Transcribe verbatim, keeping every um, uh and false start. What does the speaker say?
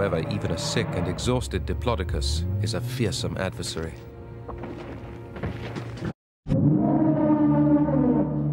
However, even a sick and exhausted Diplodocus is a fearsome adversary.